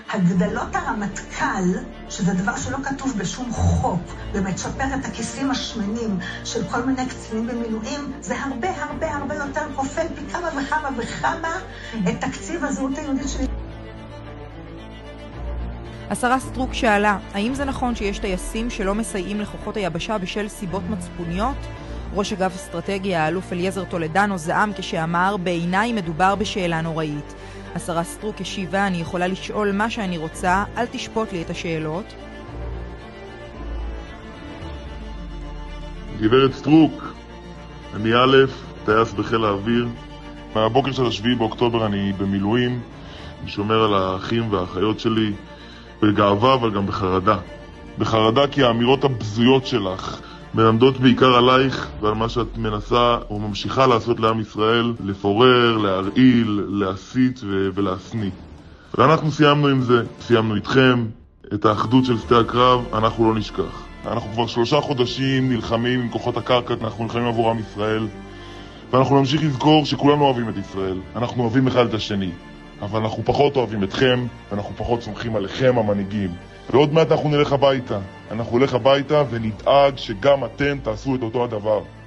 הגדלות הרמטכ"ל, שזה דבר שלא כתוב בשום חוק, באמת שפר את הכיסים השמנים של כל מיני קצינים במילואים, זה הרבה יותר כופל פי כמה וכמה את תקציב הזהות היהודית שלי. השרה סטרוק שאלה, האם זה נכון שיש טייסים שלא מסייעים לכוחות היבשה בשל סיבות מצפוניות? ראש אגף אסטרטגיה, האלוף אליעזר טולדנו, זעם כשאמר, בעיניי מדובר בשאלה נוראית. השרה סטרוק השיבה, אני יכולה לשאול מה שאני רוצה, אל תשפוט לי את השאלות. גברת סטרוק, אני א', טייס בחיל האוויר. מהבוקר של 7 באוקטובר אני במילואים, אני שומר על האחים והאחיות שלי, בגאווה אבל גם בחרדה. בחרדה כי האמירות הבזויות שלך מלמדות בעיקר עלייך ועל מה שאת מנסה או ממשיכה לעשות לעם ישראל, לפורר, להרעיל, להסית ולהסניא. ואנחנו סיימנו עם זה, סיימנו איתכם, את האחדות של שדה הקרב, אנחנו לא נשכח. אנחנו כבר 3 חודשים נלחמים עם כוחות הקרקע, אנחנו נלחמים עבור עם ישראל, ואנחנו נמשיך לזכור שכולנו אוהבים את ישראל, אנחנו אוהבים אחד את השני, אבל אנחנו פחות אוהבים אתכם, ואנחנו פחות סומכים עליכם המנהיגים. ועוד מעט אנחנו נלך הביתה ונדאג שגם אתם תעשו את אותו הדבר.